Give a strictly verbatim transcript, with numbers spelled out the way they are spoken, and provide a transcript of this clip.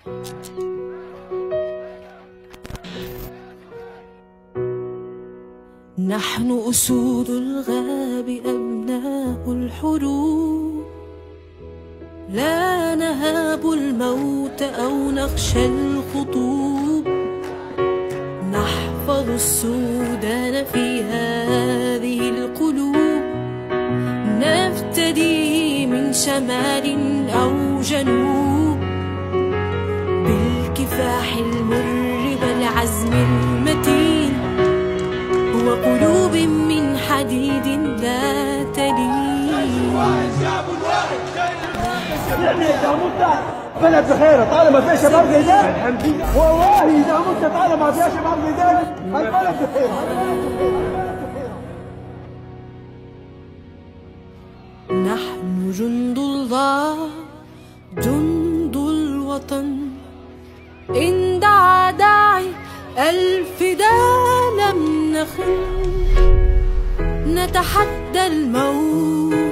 نحن أسود الغاب أبناء الحروب، لا نهاب الموت أو نخشى الخطوب، نحفظ السودان في هذه القلوب، نفتدي من شمال أو جنوب بالكفاح المر والعزم المتين، وقلوب من حديد لا تلين. يعني إذا مت بلد بخير طالما فيها شباب زي ذلك، الحمد لله والله إذا مت طالما فيها شباب زي ذلك البلد بخير. نحن جند الله جند الوطن، إن دعا داعي الفداء لم نخن، نتحدى الموت